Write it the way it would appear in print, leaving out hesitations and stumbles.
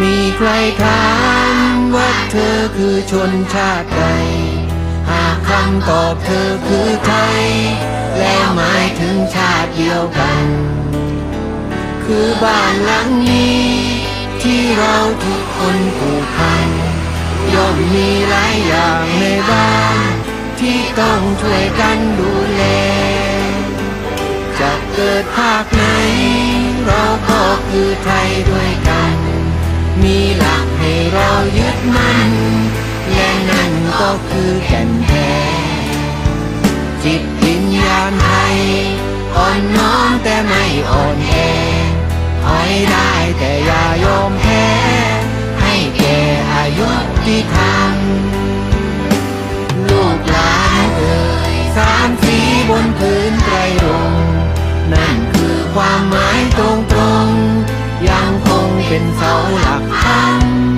มีใครถามว่าเธอคือชนชาติใดหากคำตอบเธอคือไทยแล้วหมายถึงชาติเดียวกันคือบ้านหลังนี้ที่เราทุกคนผูกพันย่อมมีหลายอย่างในบ้านที่ต้องช่วยกันดูแลจะเกิดภาคไหนเราก็คือไทยด้วยกันมีหลักให้เรายึดมั่นและนั่นก็คือแก่นแท้จิตวิญญาณไทยอ่อนน้อมแต่ไม่อ่อนแอถอยได้แต่อย่ายอมแพ้ให้แก่อายุที่ทำลูกหลานเอ่ยสามสีบนพื้นไตรรงค์นั่นคือความหมายตรงๆยังคงเป็นเสาหลักธรรม